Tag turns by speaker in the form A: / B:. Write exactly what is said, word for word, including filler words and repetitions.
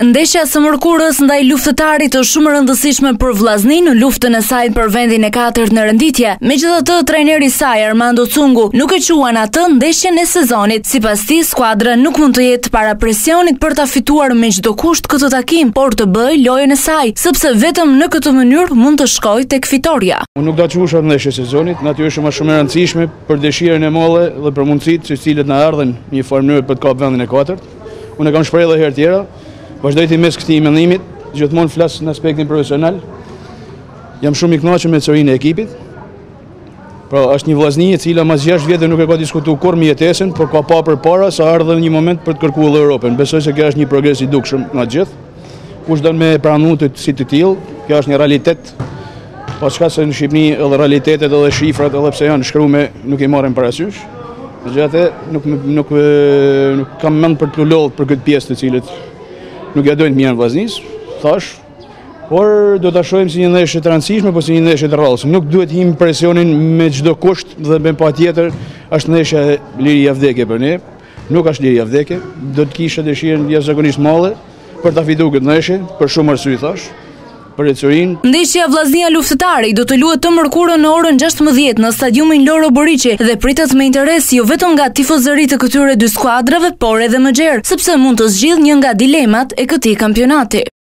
A: Ndeshja së mërkurës ndaj luftëtarit është shumë e rëndësishme për Vllazni në luftën e saj për vendin e katërt në renditje. Megjithatë, trajneri i saj Armando Cungu nuk e quan atë ndeshjen e sezonit. Sipas tij, skuadra nuk mund të jetë para presionit për ta fituar me çdo kusht këtë takim, por të bëjë lojën e saj, sepse vetëm në këtë mënyrë mund të shkojë tek fitoria.
B: Unë nuk do të quhesha ndeshje e sezonit, natyrisht është shumë e rëndësishme për dëshirën e molle dhe për mundësitë që cilët na ardhen në një farë mënyrë për të kapur vendin e katërt. Unë e kam shprehur edhe herë tjera. Vazhdoj të mes këtij mendimit, gjithmonë flas në aspektin profesional. Jam shumë i kënaqur me ecorinë e ekipit. Pra, është një vllazni e cila mas gjashtë vjetë nuk e ka diskutuar kurrë mjetesën, por ka pa përpara sa ardhën një moment për të kërkuar Europën. Besoj se kjo është një progres i dukshëm nga të gjithë. Kush don me pranu të si të tillë, kjo është një realitet. Po çka se në Shqipëri edhe realitetet edhe shifrat edhe pse janë shkruar nuk i marrin parasysh. Megjithatë nuk nuk nuk kam mend për të lodhur për këtë pjesë të cilët nuk ja dojnë mirë vllaznis, thash, por do ta shohim si një ndeshje të rëndësishme, po si një ndeshje të rrallëse. Nuk duhet him presionin me çdo kusht dhe me patjetër është ndeshje liria vdekje për ne. Nuk është liria vdekje, do të kisha dëshirën jashtëzakonisht madhe për ta fituar këtë ndeshje, për shumë arsye thash. Për ecorinë.
A: Ndeshja Vllaznia Luftëtari do të luhet të mërkurën në orën gjashtëmbëdhjetë në stadiumin Loro Boriçi dhe pritet me interes jo vetëm nga tifozëritë të këtyre dy skuadrave, por edhe më gjerë, sepse mund të zgjidhë një nga dilemat e këtij kampionati.